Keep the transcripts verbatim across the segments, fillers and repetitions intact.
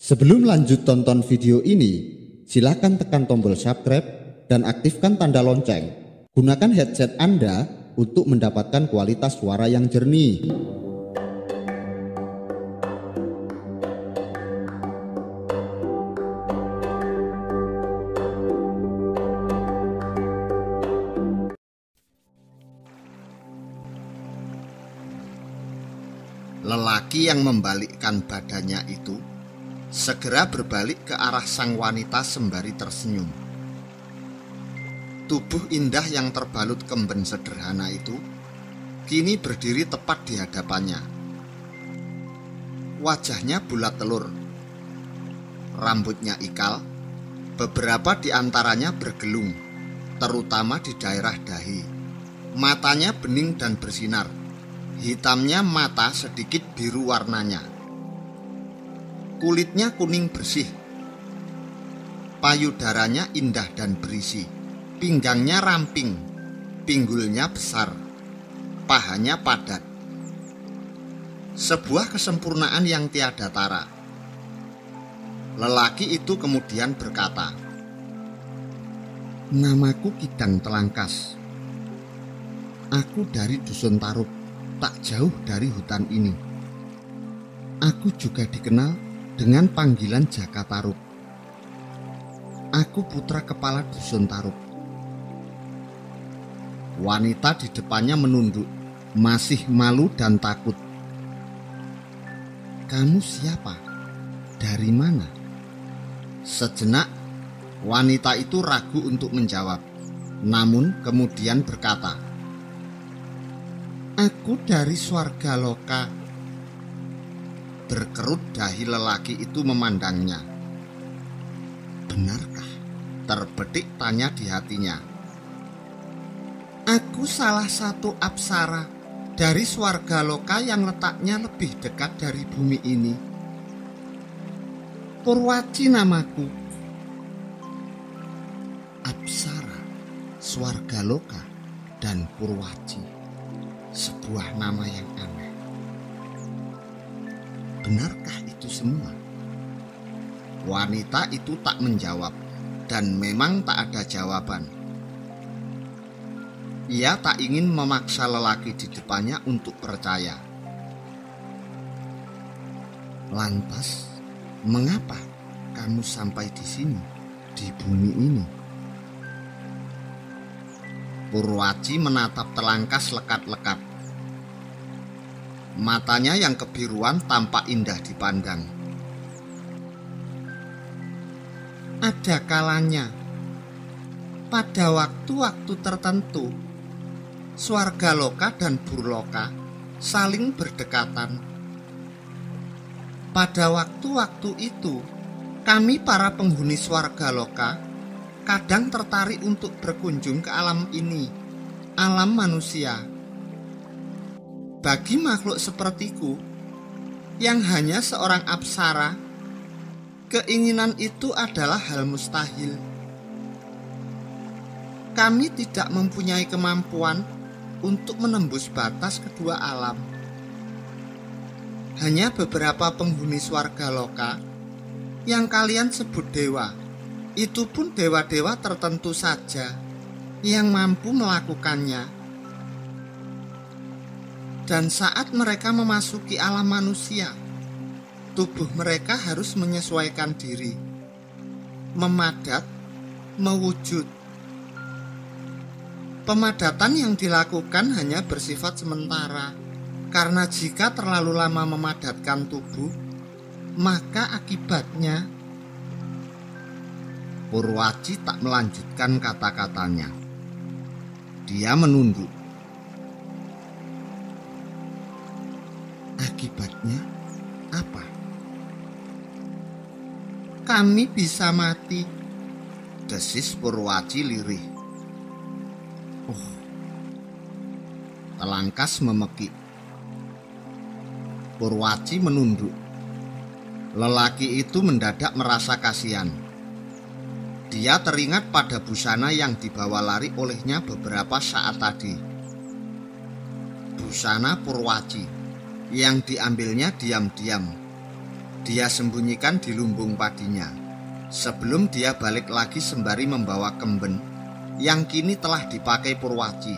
Sebelum lanjut tonton video ini, silakan tekan tombol subscribe dan aktifkan tanda lonceng. Gunakan headset Anda untuk mendapatkan kualitas suara yang jernih. Lelaki yang membalikkan badannya itu segera berbalik ke arah sang wanita sembari tersenyum. Tubuh indah yang terbalut kemben sederhana itu kini berdiri tepat di hadapannya. Wajahnya bulat telur, rambutnya ikal, beberapa di antaranya bergelung, terutama di daerah dahi. Matanya bening dan bersinar, hitamnya mata sedikit biru warnanya. Kulitnya kuning bersih, payudaranya indah dan berisi, pinggangnya ramping, pinggulnya besar, pahanya padat. Sebuah kesempurnaan yang tiada tara. Lelaki itu kemudian berkata, "Namaku Kidang Telangkas. Aku dari Dusun Tarub, tak jauh dari hutan ini. Aku juga dikenal dengan panggilan Jaka Tarub. Aku putra kepala Dusun Tarub." Wanita di depannya menunduk, masih malu dan takut. "Kamu siapa? Dari mana?" Sejenak wanita itu ragu untuk menjawab, namun kemudian berkata, "Aku dari Swargaloka." Berkerut dahi lelaki itu memandangnya. "Benarkah?" terbetik tanya di hatinya. "Aku salah satu apsara dari Swargaloka yang letaknya lebih dekat dari bumi ini. Purwaci namaku." Apsara, Swargaloka, dan Purwaci, sebuah nama yang aneh. Benarkah itu semua? Wanita itu tak menjawab, dan memang tak ada jawaban. Ia tak ingin memaksa lelaki di depannya untuk percaya. "Lantas, mengapa kamu sampai di sini, di bumi ini?" Purwaci menatap Telangkas lekat-lekat. Matanya yang kebiruan tampak indah dipandang. "Ada kalanya, pada waktu-waktu tertentu, Swargaloka dan Burloka saling berdekatan. Pada waktu-waktu itu, kami para penghuni Swargaloka kadang tertarik untuk berkunjung ke alam ini, alam manusia. Bagi makhluk sepertiku yang hanya seorang apsara, keinginan itu adalah hal mustahil. Kami tidak mempunyai kemampuan untuk menembus batas kedua alam. Hanya beberapa penghuni Swargaloka yang kalian sebut dewa, itu pun dewa-dewa tertentu saja yang mampu melakukannya. Dan saat mereka memasuki alam manusia, tubuh mereka harus menyesuaikan diri, memadat, mewujud. Pemadatan yang dilakukan hanya bersifat sementara, karena jika terlalu lama memadatkan tubuh, maka akibatnya..." Purwaci tak melanjutkan kata-katanya. Dia menunduk. "Akibatnya apa?" "Kami bisa mati," desis Purwaci lirih. "Oh." Telangkas memekik. Purwaci menunduk. Lelaki itu mendadak merasa kasihan. Dia teringat pada busana yang dibawa lari olehnya beberapa saat tadi. Busana Purwaci yang diambilnya diam-diam, dia sembunyikan di lumbung padinya sebelum dia balik lagi sembari membawa kemben yang kini telah dipakai Purwaci.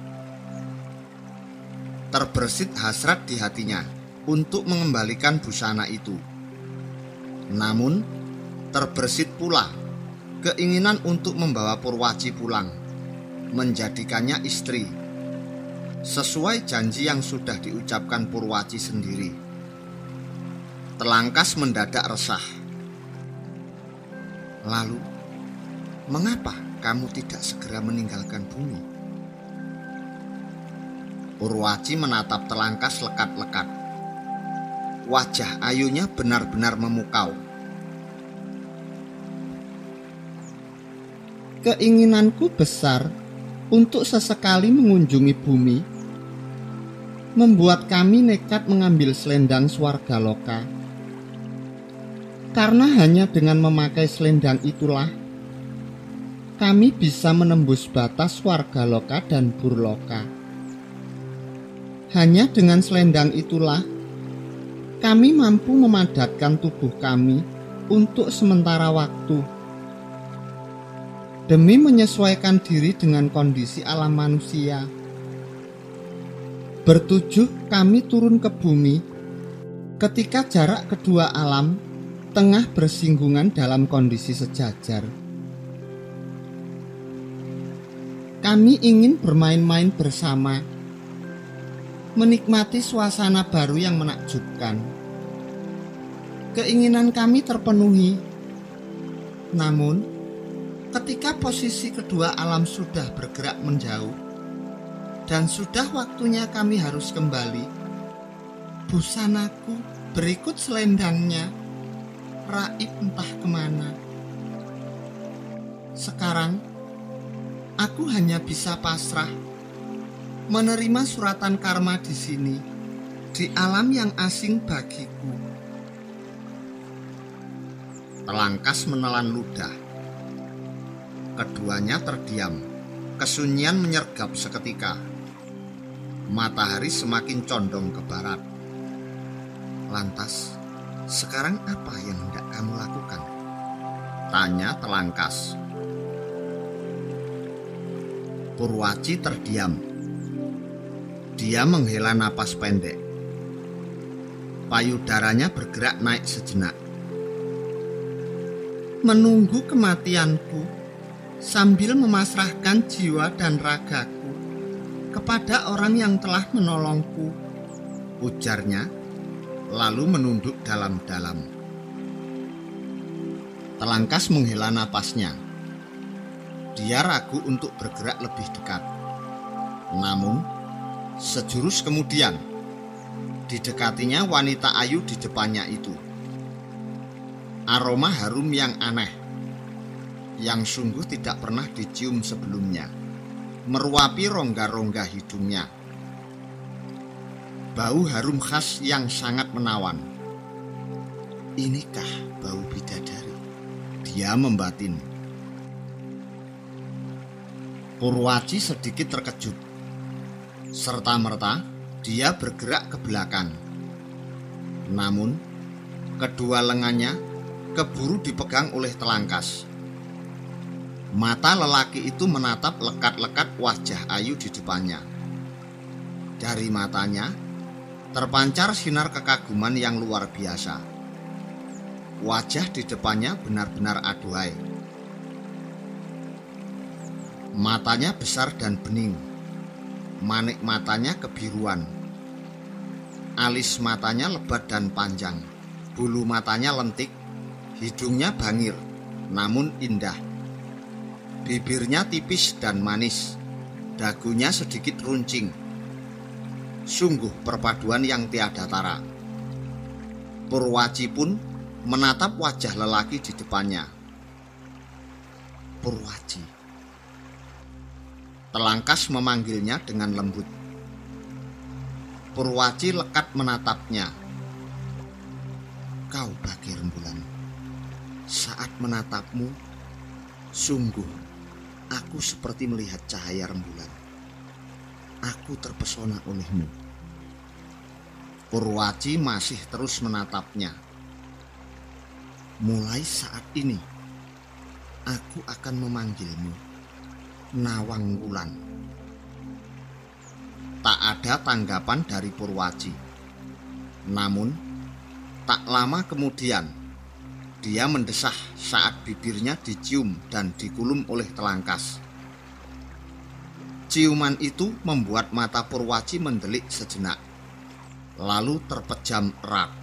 Terbersit hasrat di hatinya untuk mengembalikan busana itu. Namun terbersit pula keinginan untuk membawa Purwaci pulang, menjadikannya istri, sesuai janji yang sudah diucapkan Purwaci sendiri. Telangkas mendadak resah. Lalu, mengapa kamu tidak segera meninggalkan bumi? Purwaci menatap Telangkas lekat-lekat. Wajah ayunya benar-benar memukau. Keinginanku besar untuk sesekali mengunjungi bumi, membuat kami nekat mengambil selendang Swargaloka. Karena hanya dengan memakai selendang itulah kami bisa menembus batas Swargaloka dan Burloka. Hanya dengan selendang itulah kami mampu memadatkan tubuh kami untuk sementara waktu, demi menyesuaikan diri dengan kondisi alam manusia. Bertujuh kami turun ke bumi ketika jarak kedua alam tengah bersinggungan dalam kondisi sejajar. Kami ingin bermain-main bersama, menikmati suasana baru yang menakjubkan. Keinginan kami terpenuhi. Namun, ketika posisi kedua alam sudah bergerak menjauh dan sudah waktunya kami harus kembali, busanaku berikut selendangnya raib entah kemana. Sekarang aku hanya bisa pasrah menerima suratan karma di sini, di alam yang asing bagiku. Telangkas menelan ludah. Keduanya terdiam. Kesunyian menyergap seketika. Matahari semakin condong ke barat. Lantas, sekarang apa yang hendak kamu lakukan? Tanya Telangkas. Purwaci terdiam. Dia menghela napas pendek. Payudaranya bergerak naik sejenak. Menunggu kematianku sambil memasrahkan jiwa dan ragaku kepada orang yang telah menolongku, ujarnya, lalu menunduk dalam-dalam. Telangkas menghela napasnya. Dia ragu untuk bergerak lebih dekat. Namun, sejurus kemudian, didekatinya wanita ayu di depannya itu. Aroma harum yang aneh, yang sungguh tidak pernah dicium sebelumnya, meruapi rongga-rongga hidungnya. Bau harum khas yang sangat menawan. Inikah bau bidadari? Dia membatin. Purwaci sedikit terkejut. Serta-merta dia bergerak ke belakang. Namun, kedua lengannya keburu dipegang oleh Telangkas. Mata lelaki itu menatap lekat-lekat wajah ayu di depannya. Dari matanya terpancar sinar kekaguman yang luar biasa. Wajah di depannya benar-benar aduhai. Matanya besar dan bening. Manik matanya kebiruan. Alis matanya lebat dan panjang. Bulu matanya lentik. Hidungnya bangir, namun indah. Bibirnya tipis dan manis. Dagunya sedikit runcing. Sungguh perpaduan yang tiada tara. Purwaci pun menatap wajah lelaki di depannya. Purwaci. Telangkas memanggilnya dengan lembut. Purwaci lekat menatapnya. Kau Bagi Rembulan, saat menatapmu, sungguh aku seperti melihat cahaya rembulan. Aku terpesona olehmu. Purwaci masih terus menatapnya. Mulai saat ini, aku akan memanggilmu Nawang Wulan. Tak ada tanggapan dari Purwaji. Namun, tak lama kemudian, dia mendesah saat bibirnya dicium dan dikulum oleh Telangkas. Ciuman itu membuat mata Purwaji mendelik sejenak, lalu terpejam erat.